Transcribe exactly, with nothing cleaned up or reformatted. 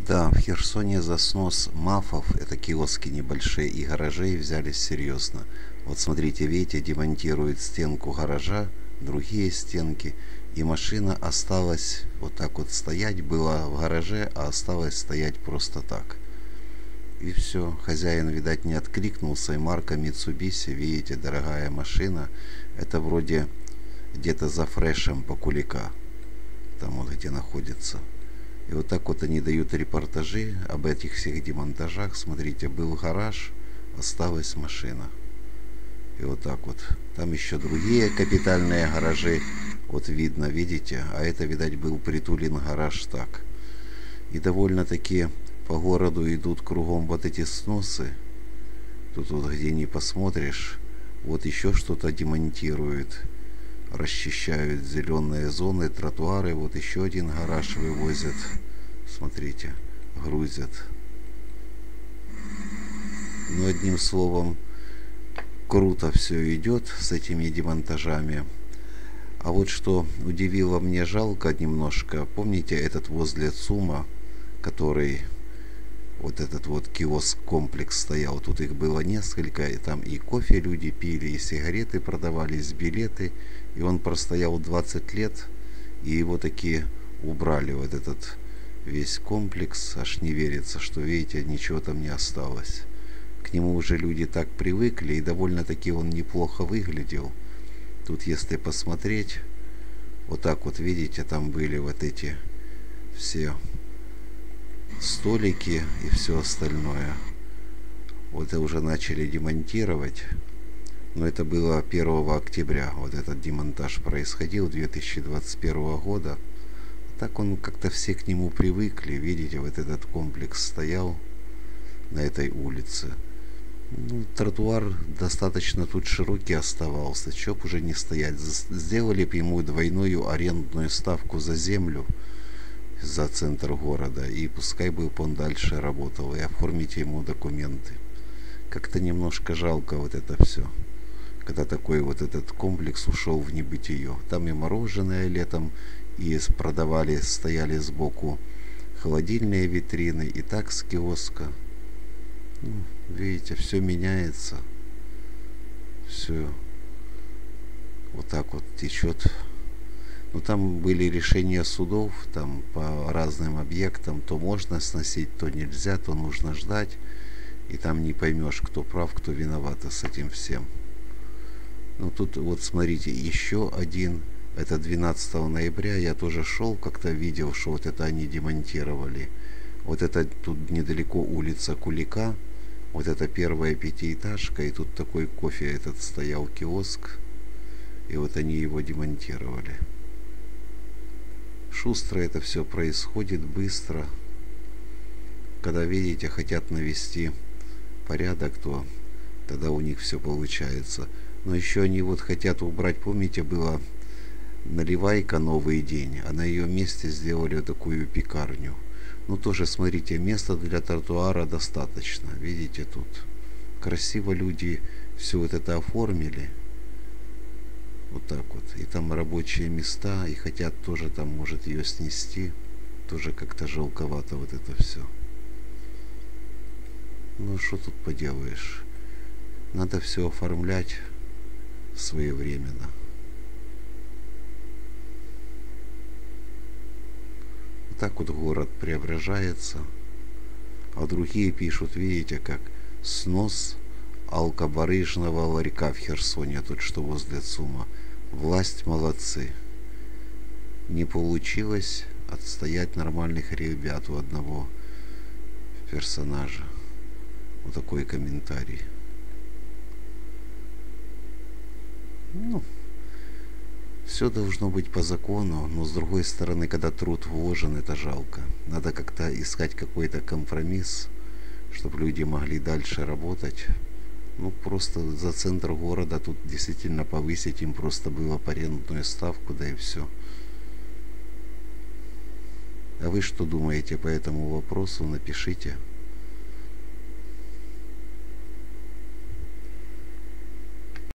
Да, в Херсоне за снос МАФов, это киоски небольшие, и гаражей взялись серьезно. Вот смотрите, видите, демонтируют стенку гаража, другие стенки, и машина осталась вот так вот стоять, была в гараже, а осталась стоять просто так. И все, хозяин, видать, не откликнулся, и марка Mitsubishi, видите, дорогая машина, это вроде где-то за фрешем по Кулика, там вот где находится. И вот так вот они дают репортажи об этих всех демонтажах. Смотрите, был гараж, осталась машина. И вот так вот. Там еще другие капитальные гаражи. Вот видно, видите. А это, видать, был притулен гараж так. И довольно-таки по городу идут кругом вот эти сносы. Тут вот где не посмотришь. Вот еще что-то демонтируют. Расчищают зеленые зоны, тротуары. Вот еще один гараж вывозят. Смотрите, грузят. Ну, одним словом, круто все идет с этими демонтажами. А вот что удивило, мне жалко немножко. Помните этот возле ЦУМа, который... Вот этот вот киоск-комплекс стоял. Тут их было несколько. И там и кофе люди пили, и сигареты продавались, билеты. И он простоял двадцать лет. И его таки убрали, вот этот весь комплекс. Аж не верится, что, видите, ничего там не осталось. К нему уже люди так привыкли. И довольно-таки он неплохо выглядел. Тут, если посмотреть, вот так вот, видите, там были вот эти все... столики и все остальное. Вот это уже начали демонтировать. Но это было первого октября. Вот этот демонтаж происходил две тысячи двадцать первого года. Так он как-то все к нему привыкли. Видите, вот этот комплекс стоял на этой улице. Ну, тротуар достаточно тут широкий оставался. Чё б уже не стоять. Сделали бы ему двойную арендную ставку за землю, за центр города, и пускай бы он дальше работал, и оформите ему документы. Как-то немножко жалко вот это все, когда такой вот этот комплекс ушел в небытие. Там и мороженое летом, и продавали, стояли сбоку холодильные витрины, и так с киоска. Ну, видите, все меняется, все вот так вот течет. Ну, там были решения судов, там по разным объектам, то можно сносить, то нельзя, то нужно ждать. И там не поймешь, кто прав, кто виноват с этим всем. Ну, тут вот смотрите, еще один, это двенадцатого ноября, я тоже шел, как-то видел, что вот это они демонтировали. Вот это тут недалеко улица Кулика, вот это первая пятиэтажка, и тут такой кофе этот стоял, киоск, и вот они его демонтировали. Шустро это все происходит, быстро. Когда, видите, хотят навести порядок, то тогда у них все получается. Но еще они вот хотят убрать, помните, была наливайка «Новый день», а на ее месте сделали вот такую пекарню. Ну, тоже, смотрите, места для тротуара достаточно. Видите, тут красиво люди все вот это оформили. Вот так вот. И там рабочие места, и хотят тоже там, может, ее снести. Тоже как-то жалковато вот это все. Ну, что тут поделаешь? Надо все оформлять своевременно. Вот так вот город преображается. А другие пишут, видите, как снос алкобарыжного ларька в Херсоне, тут что возле ЦУМа. Власть молодцы. Не получилось отстоять нормальных ребят у одного персонажа. Вот такой комментарий. Ну, все должно быть по закону, но с другой стороны, когда труд вложен, это жалко. Надо как-то искать какой-то компромисс, чтобы люди могли дальше работать. Ну, просто за центр города тут действительно повысить им просто было по арендную ставку, да и все. А вы что думаете по этому вопросу? Напишите.